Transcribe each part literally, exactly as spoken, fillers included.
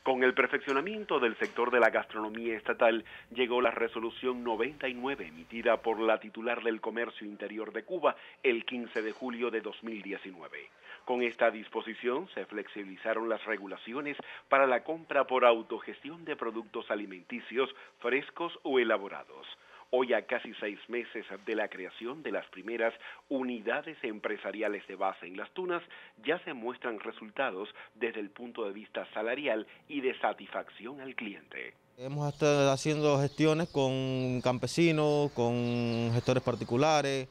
Con el perfeccionamiento del sector de la gastronomía estatal, llegó la resolución noventa y nueve emitida por la titular del Comercio Interior de Cuba el quince de julio de dos mil diecinueve. Con esta disposición se flexibilizaron las regulaciones para la compra por autogestión de productos alimenticios frescos o elaborados. Hoy, a casi seis meses de la creación de las primeras unidades empresariales de base en Las Tunas, ya se muestran resultados desde el punto de vista salarial y de satisfacción al cliente. Hemos estado haciendo gestiones con campesinos, con gestores particulares,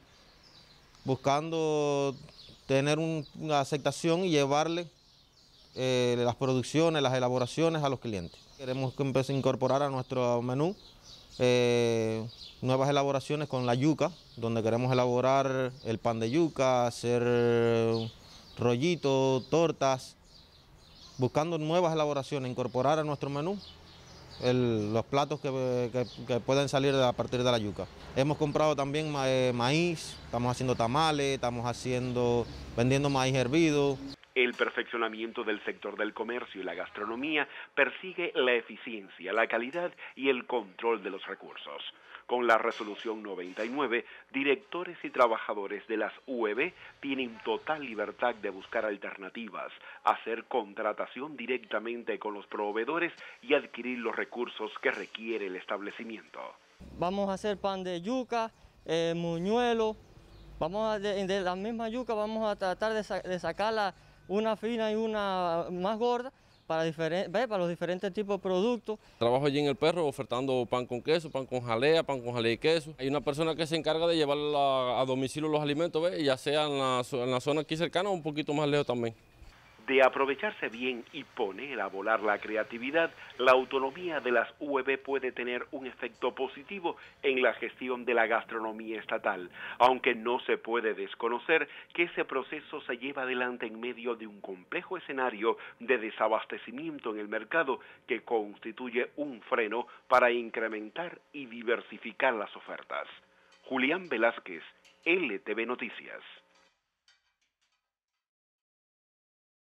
buscando tener un, una aceptación y llevarle eh, las producciones, las elaboraciones a los clientes. Queremos que empiece a incorporar a nuestro menú eh, nuevas elaboraciones con la yuca, donde queremos elaborar el pan de yuca, hacer rollitos, tortas, buscando nuevas elaboraciones, incorporar a nuestro menú el, los platos que, que, que pueden salir a partir de la yuca. Hemos comprado también ma, eh, maíz, estamos haciendo tamales, estamos haciendo, vendiendo maíz hervido. El perfeccionamiento del sector del comercio y la gastronomía persigue la eficiencia, la calidad y el control de los recursos. Con la resolución noventa y nueve, directores y trabajadores de las U E B tienen total libertad de buscar alternativas, hacer contratación directamente con los proveedores y adquirir los recursos que requiere el establecimiento. Vamos a hacer pan de yuca, eh, muñuelo, vamos a, de, de la misma yuca vamos a tratar de, sa de sacarla una fina y una más gorda para, para los diferentes tipos de productos. Trabajo allí en El Perro ofertando pan con queso, pan con jalea, pan con jalea y queso. Hay una persona que se encarga de llevar a, a domicilio los alimentos, ¿ves? Ya sea en la, en la zona aquí cercana o un poquito más lejos también. De aprovecharse bien y poner a volar la creatividad, la autonomía de las U E B puede tener un efecto positivo en la gestión de la gastronomía estatal, aunque no se puede desconocer que ese proceso se lleva adelante en medio de un complejo escenario de desabastecimiento en el mercado que constituye un freno para incrementar y diversificar las ofertas. Julián Velázquez, L T V Noticias.